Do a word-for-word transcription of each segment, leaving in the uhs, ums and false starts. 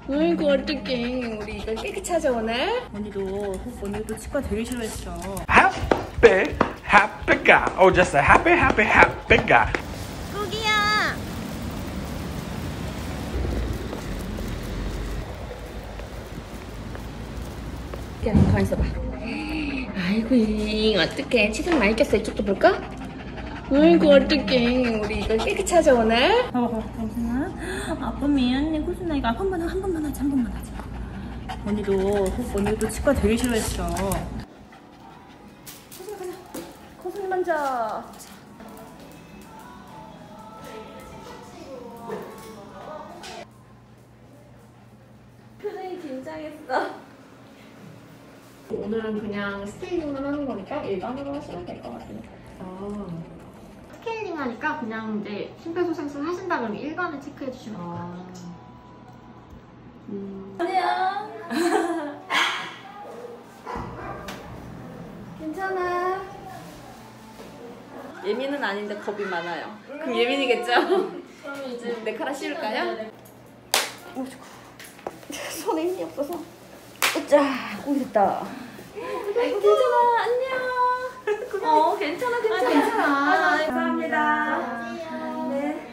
아이고 어떡해. 우리 이거 깨끗하죠 오늘? 언니도 언니도 치과 되게 싫어했어. Happy, happy guy. Oh, just a happy, happy, happy guy. 꾸기야. 야, 가만 있어봐. 아이고 어떡해. 치석 많이 꼈어. 이쪽도 볼까? 아이고 어떡해. 우리 이거 깨끗하죠 오늘? 봐봐 봐봐 당신아. 아빠 미안해 고순아. 이거 한 번만 한 번만 하자. 한 번만 하자. 언니도 언니도 치과 되게 싫어했어. 고순아 가자. 고순이 먼저. 표정이 긴장했어. 오늘은 그냥 스케일링만 하는 거니까 일반으로 하시면 될 것 같아요. 아. 스케일링 하니까 그냥 이제 심폐소생술 하신다 그러면 일반을 체크해 주시면 될 것 같아요. 음. 안녕. 괜찮아. 예민은 아닌데 겁이 많아요. 그럼 예민이겠죠? 그럼 이제 메카라 씌울까요? 손에 힘이 없어서. 으짜, 오 됐다. 아이고 괜찮아, 안녕. 어 괜찮아 괜찮아. 아, 괜찮아. 아, 감사합니다. 네.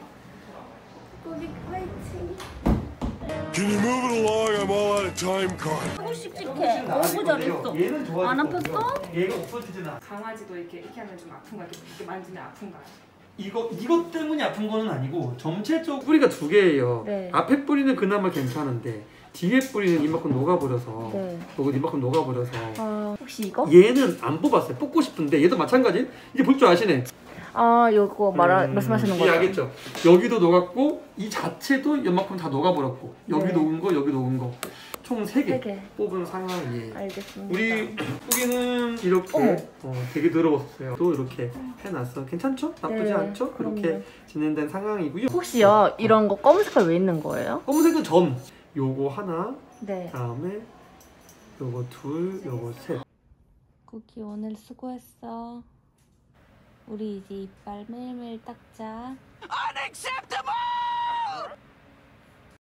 꼬기 화이팅. Can you move it along? I'm all out of time card. 너무 씩씩해. 너무 잘했어. 얘는 좋아졌어. 안 아팠어? 얘가 없어지잖아. 강아지도 이렇게 이렇게 하면 좀 아픈가요? 이렇게 만지면 아픈가요? 이거 이것 때문이 아픈 거는 아니고 전체적 뿌리가 두 개예요. 네. 앞에 뿌리는 그나마 괜찮은데 뒤에 뿌리는 이만큼 녹아버려서 네. 요거 이만큼 녹아버려서 아 혹시 이거? 얘는 안 뽑았어요. 뽑고 싶은데 얘도 마찬가지. 이제 볼 줄 아시네. 아 요거 말하 음, 말씀하시는 이 거죠? 알겠죠? 여기도 녹았고 이 자체도 이만큼 다 녹아버렸고 여기 네. 녹은 거 여기 녹은 거 총 세 개 세 개. 뽑은 상황이에요. 알겠습니다. 우리 뿌기는 이렇게 어머. 어, 되게 더러웠어요. 또 이렇게 해놨어. 괜찮죠? 나쁘지 네, 않죠? 그렇게 그럼요. 진행된 상황이고요. 혹시요 이런 거 검은 색깔 왜 있는 거예요? 검은색은 점. 요거 하나, 네. 다음에 요거 둘, 요거 셋. 쿠키 오늘 수고했어. 우리 이제 이빨 매일매일 닦자. Unacceptable!